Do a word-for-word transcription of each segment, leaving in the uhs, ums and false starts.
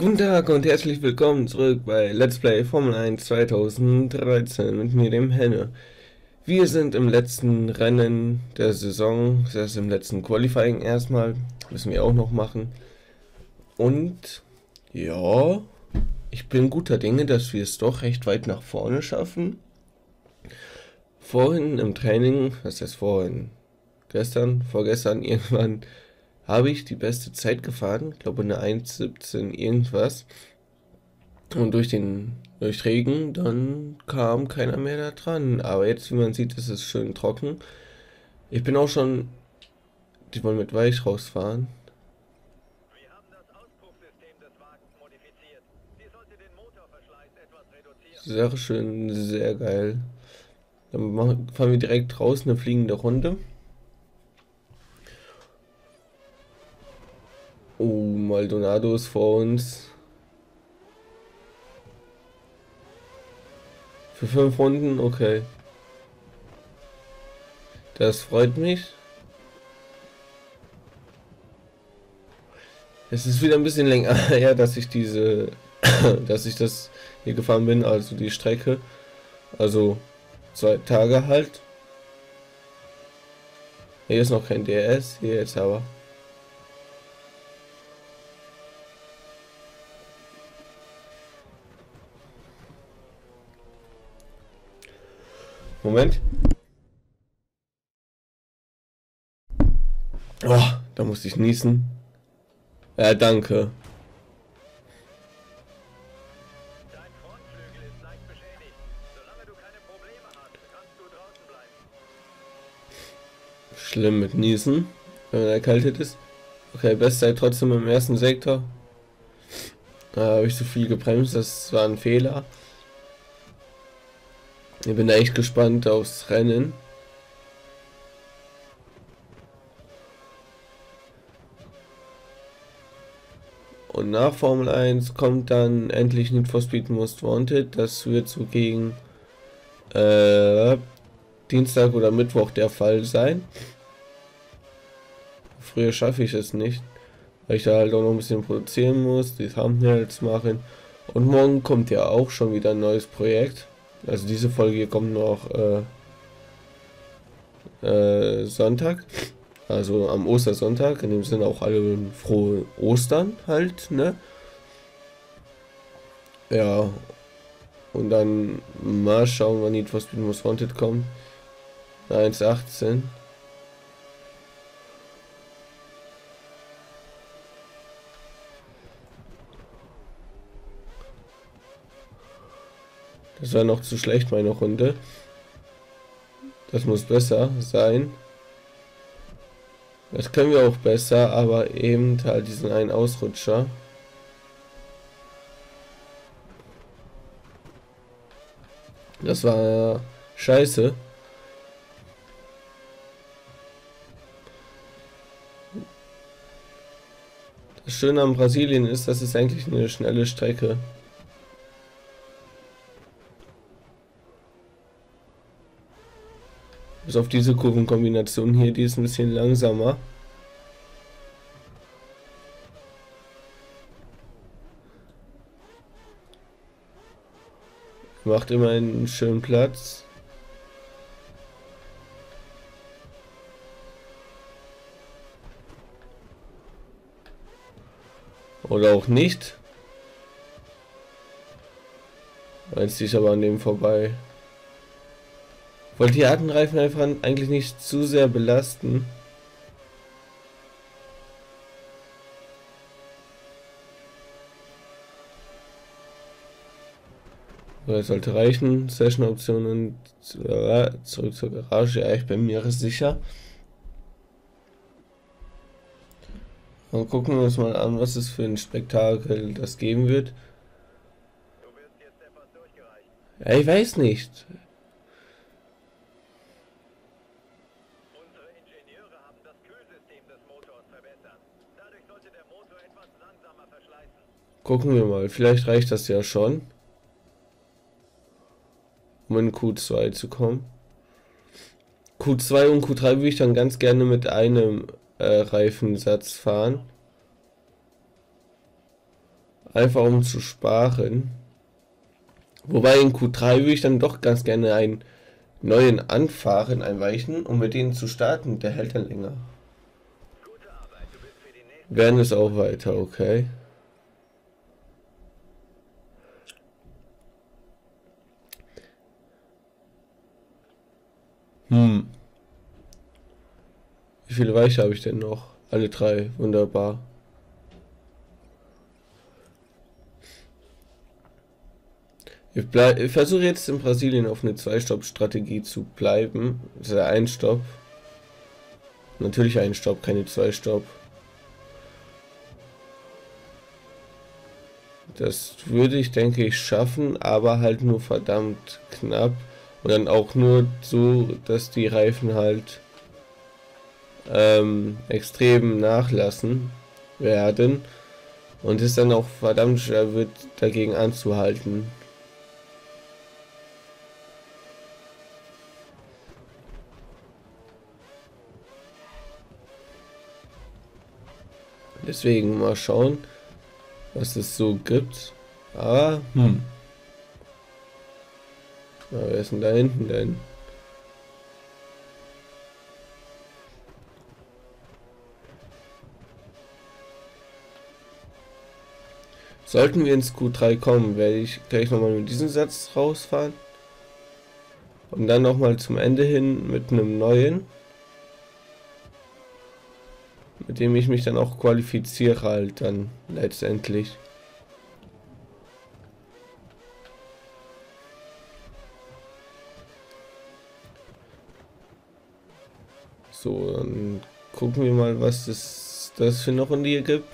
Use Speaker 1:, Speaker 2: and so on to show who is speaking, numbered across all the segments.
Speaker 1: Guten Tag und herzlich willkommen zurück bei Let's Play Formel eins zweitausenddreizehn mit mir, dem Henne. Wir sind im letzten Rennen der Saison, das heißt im letzten Qualifying erstmal, müssen wir auch noch machen. Und ja, ich bin guter Dinge, dass wir es doch recht weit nach vorne schaffen. Vorhin im Training, was heißt vorhin, gestern, vorgestern irgendwann, habe ich die beste Zeit gefahren, ich glaube eine eins siebzehn irgendwas. Und durch den durch Regen, dann kam keiner mehr da dran. Aber jetzt, wie man sieht, ist es schön trocken. Ich bin auch schon, die wollen mit Weich rausfahren.
Speaker 2: Wir haben das Auspuffsystem des Wagens modifiziert. Dies sollte den Motorverschleiß etwas reduzieren.
Speaker 1: Sehr schön, sehr geil. Dann machen, fahren wir direkt raus, eine fliegende Runde. Oh, Maldonado ist vor uns. Für fünf Runden, okay. Das freut mich. Es ist wieder ein bisschen länger her, dass ich diese, dass ich das hier gefahren bin, also die Strecke. Also zwei Tage halt. Hier ist noch kein D R S, hier jetzt aber. Moment. Oh, da musste ich niesen. Ja, danke.
Speaker 2: Dein Frontflügel ist leicht beschädigt. Solange du keine Probleme hast, kannst du draußen bleiben.
Speaker 1: Schlimm mit Niesen, wenn man erkältet ist. Okay, Bestzeit trotzdem im ersten Sektor. Da habe ich zu viel gebremst, das war ein Fehler. Ich bin da echt gespannt aufs Rennen. Und nach Formel eins kommt dann endlich Need for Speed Most Wanted. Das wird so gegen äh, Dienstag oder Mittwoch der Fall sein. Früher schaffe ich es nicht, weil ich da halt auch noch ein bisschen produzieren muss, die Thumbnails machen. Und morgen kommt ja auch schon wieder ein neues Projekt. Also diese Folge hier kommt noch äh, äh, Sonntag. Also am Ostersonntag. In dem Sinne auch alle frohe Ostern halt, ne? Ja. Und dann mal schauen, wann Need for Speed Most Wanted kommt. eins achtzehn. Das war noch zu schlecht, meine Runde. Das muss besser sein. Das können wir auch besser, aber eben halt diesen einen Ausrutscher. Das war scheiße. Das Schöne an Brasilien ist, dass es eigentlich eine schnelle Strecke. Bis auf diese Kurvenkombination hier, die ist ein bisschen langsamer. Macht immer einen schönen Platz. Oder auch nicht. Jetzt ziehe ich aber an dem vorbei. Wollte die harten Reifen einfach eigentlich nicht zu sehr belasten. So, das sollte reichen. Session-Optionen zurück zur Garage. Ja, ich bin mir sicher. Dann gucken wir uns mal an, was es für ein Spektakel das geben wird.
Speaker 2: Du wirst jetzt etwas durchgereicht.
Speaker 1: Ja, ich weiß nicht.
Speaker 2: Unsere Ingenieure haben das Kühlsystem des Motors verbessert. Dadurch sollte der Motor etwas langsamer verschleißen.
Speaker 1: Gucken wir mal. Vielleicht reicht das ja schon, um in Q zwei zu kommen. Q zwei und Q drei würde ich dann ganz gerne mit einem äh, Reifensatz fahren. Einfach um zu sparen. Wobei in Q drei würde ich dann doch ganz gerne einen neuen anfahren, einweichen, um mit denen zu starten. Der hält dann länger.
Speaker 2: Gute Arbeit, du bist für die nächste.
Speaker 1: Werden es auch weiter, okay. Hm. Wie viele Weiche habe ich denn noch? Alle drei, wunderbar. Ich, ich versuche jetzt in Brasilien auf eine Zwei-Stopp-Strategie zu bleiben. Das ist ja ein Stopp. Natürlich ein Stopp, keine zwei Stopp. Das würde ich, denke ich, schaffen, aber halt nur verdammt knapp. Und dann auch nur so, dass die Reifen halt ähm, extrem nachlassen werden. Und es dann auch verdammt schwer wird, dagegen anzuhalten. Deswegen mal schauen, was es so gibt. Ah, hm. Na, wer ist denn da hinten denn? Sollten wir ins Q drei kommen, werde ich gleich nochmal mit diesem Satz rausfahren. Und dann nochmal zum Ende hin mit einem neuen. Mit dem ich mich dann auch qualifiziere halt dann letztendlich. So, dann gucken wir mal, was es das für eine Runde hier gibt.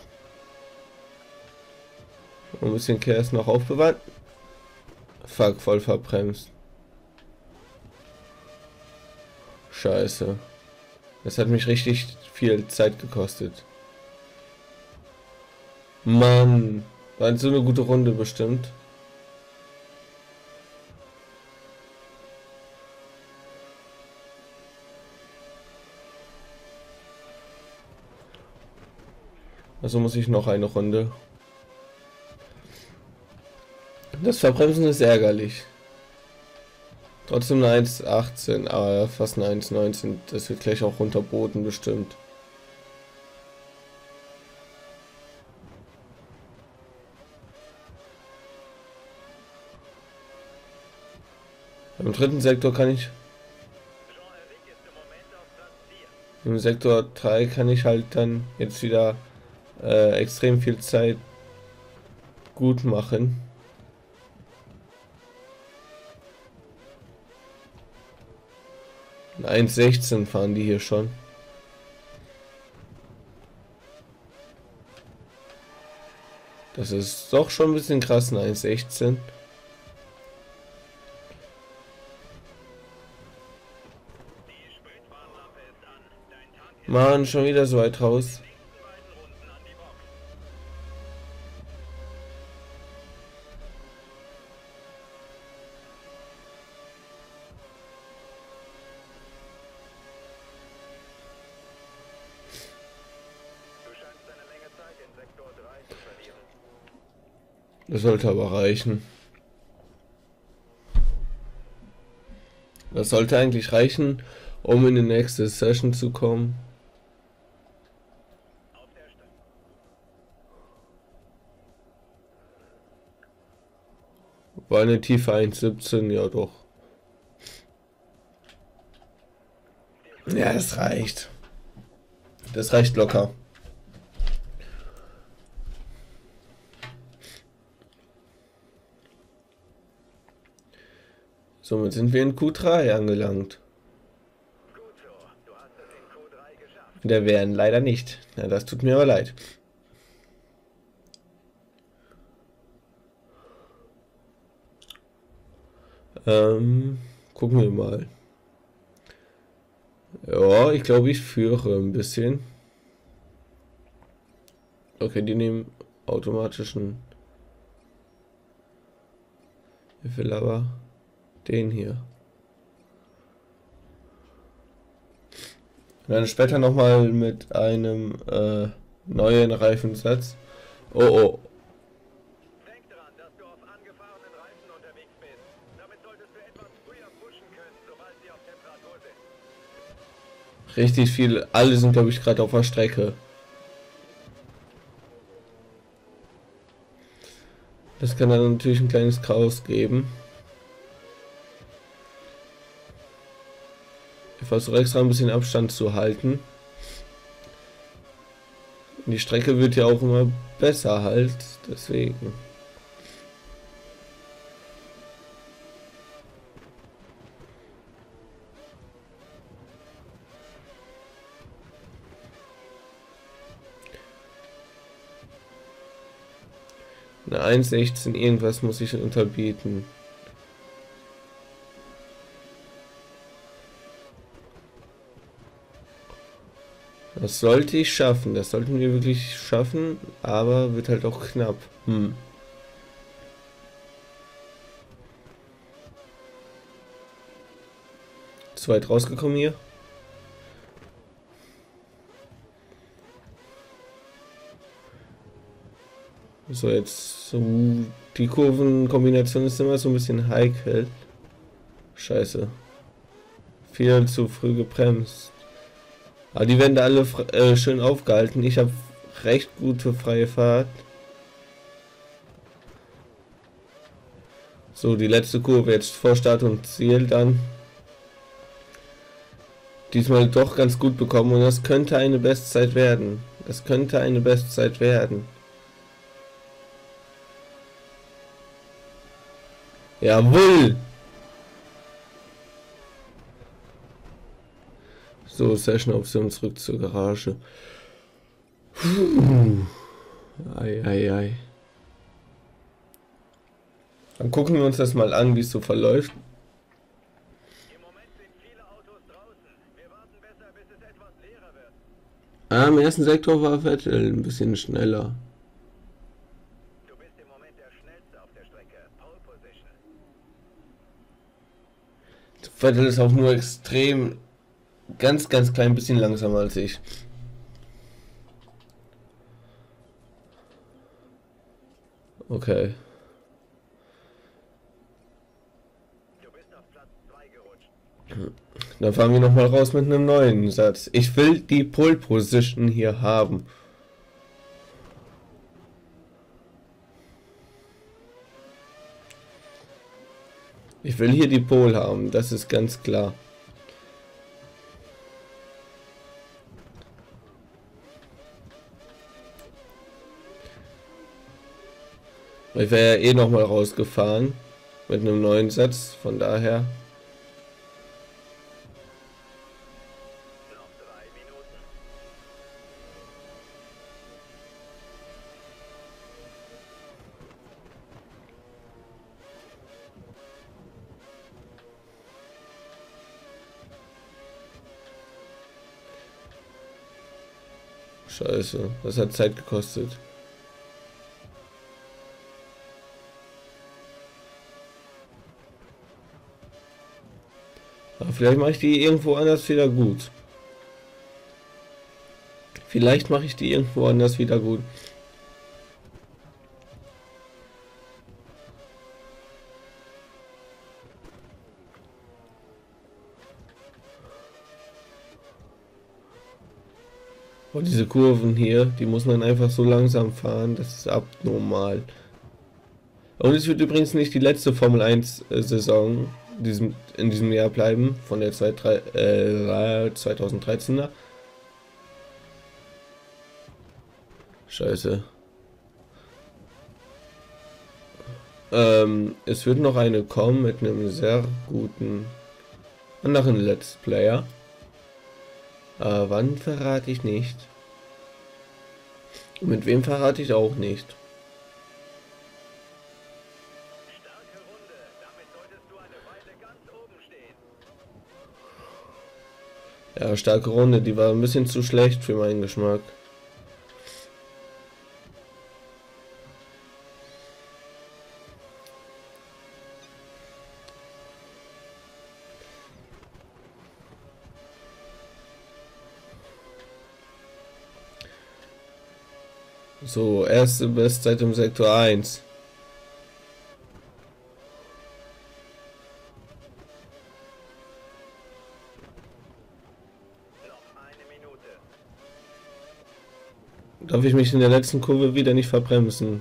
Speaker 1: Ein bisschen Chaos noch aufbewahren. Fuck, voll verbremst. Scheiße. Das hat mich richtig viel Zeit gekostet. Mann, war so eine gute Runde bestimmt. Also muss ich noch eine Runde. Das Verbremsen ist ärgerlich. Trotzdem eine eins achtzehn, aber fast eine eins neunzehn. Das wird gleich auch runterboten bestimmt. Im dritten Sektor kann ich...
Speaker 2: Jean-Eric ist im Moment auf Platz vier.
Speaker 1: Im Sektor drei kann ich halt dann jetzt wieder äh, extrem viel Zeit gut machen. eins sechzehn fahren die hier schon. Das ist doch schon ein bisschen krass, ein eins sechzehn.
Speaker 2: Die Spritwarnlampe ist an. Dein Tank ist
Speaker 1: Mann, schon wieder so weit raus.
Speaker 2: in den nächsten beiden Runden an die Box. Du scheinst eine Menge Zeit in Sektor drei zu verlieren.
Speaker 1: Das sollte aber reichen. Das sollte eigentlich reichen, um in die nächste Session zu kommen.
Speaker 2: Auf der Sta
Speaker 1: War eine tiefe eins siebzehn, ja doch. Ja, das reicht. Das reicht locker. Somit sind wir in Q drei angelangt.
Speaker 2: Gut so, du hast es in Q drei geschafft.
Speaker 1: Der wären leider nicht. Ja, das tut mir aber leid. Ähm, gucken wir mal. Ja, ich glaube, ich führe ein bisschen. Okay, die nehmen automatischen. Ich will aber den hier. Und dann später nochmal mit einem äh, neuen Reifensatz. Oh oh.
Speaker 2: gefahrenen Reifen unterwegs bist. Damit solltest du etwas früher pushen können, sobald sie auf Temperatur sind.
Speaker 1: Richtig viel. Alle sind, glaube ich, gerade auf der Strecke. Das kann dann natürlich ein kleines Chaos geben. Ich versuche extra ein bisschen Abstand zu halten. Die Strecke wird ja auch immer besser halt, deswegen. Eine eins sechzehn irgendwas muss ich unterbieten. Das sollte ich schaffen, das sollten wir wirklich schaffen, aber wird halt auch knapp. Hm. Zu weit rausgekommen hier. So, jetzt so, die Kurvenkombination ist immer so ein bisschen heikel. Scheiße. Viel zu früh gebremst. Aber die werden da alle äh, schön aufgehalten. Ich habe recht gute freie Fahrt. So, die letzte Kurve jetzt vor Start und Ziel dann. Diesmal doch ganz gut bekommen und das könnte eine Bestzeit werden. Das könnte eine Bestzeit werden. Jawohl! So, Session-Option zurück zur Garage. Puh. Ei, ei, ei. Dann gucken wir uns das mal an, wie es so verläuft.
Speaker 2: Im Moment sind viele Autos draußen. Wir warten besser, bis es etwas leerer wird.
Speaker 1: Ah, im ersten Sektor war Vettel ein bisschen schneller.
Speaker 2: Du bist im Moment der Schnellste auf der Strecke. Pole Position.
Speaker 1: Vettel ist auch nur extrem, ganz, ganz klein bisschen langsamer als ich. Okay.
Speaker 2: Du bist auf Platz zwei gerutscht.
Speaker 1: Dann fahren wir nochmal raus mit einem neuen Satz. Ich will die Pole Position hier haben. Ich will hier die Pole haben, das ist ganz klar. Ich wäre ja eh nochmal rausgefahren mit einem neuen Satz, von daher.
Speaker 2: Noch drei Minuten.
Speaker 1: Scheiße, das hat Zeit gekostet. Aber vielleicht mache ich die irgendwo anders wieder gut. Vielleicht mache ich die irgendwo anders wieder gut. Und diese Kurven hier, die muss man einfach so langsam fahren, das ist abnormal. Und es wird übrigens nicht die letzte Formel eins Saison diesem, in diesem Jahr bleiben, von der äh, zweitausenddreizehner. Scheiße. Ähm, es wird noch eine kommen mit einem sehr guten anderen Let's Player. Aber wann verrate ich nicht. Mit wem verrate ich auch nicht.
Speaker 2: Starke Runde. Damit solltest du eine Weile ganz oben stehen.
Speaker 1: Ja, starke Runde, die war ein bisschen zu schlecht für meinen Geschmack. So, erste Bestzeit im Sektor eins. darf ich mich in der letzten Kurve wieder nicht verbremsen.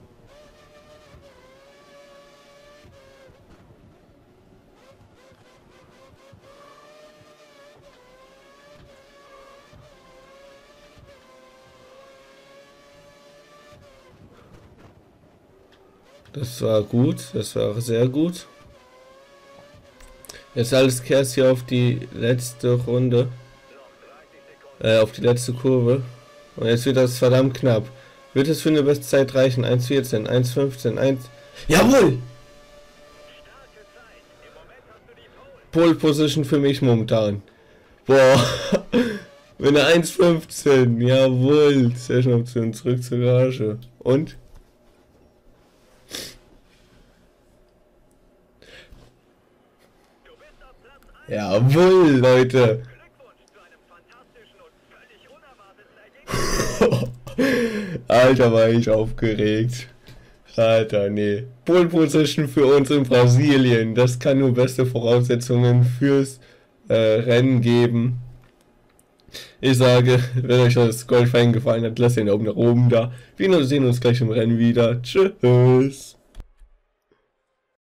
Speaker 1: Das war gut, das war sehr gut. Jetzt alles kehrt hier auf die letzte Runde. Äh, auf die letzte Kurve. Und jetzt wird das verdammt knapp. Wird es für eine Bestzeit reichen? eins vierzehn, eins fünfzehn, eins... Jawohl! Pole Position für mich momentan. Boah. Mit einer eins fünfzehn. Jawohl. Session Option zurück zur Garage. Und? Jawohl, Leute. Alter, war ich aufgeregt. Alter, nee. Pole Position für uns in Brasilien. Das kann nur beste Voraussetzungen fürs äh, Rennen geben. Ich sage, wenn euch das Golfrennen gefallen hat, lasst den Daumen nach oben da. Wir sehen uns gleich im Rennen wieder. Tschüss.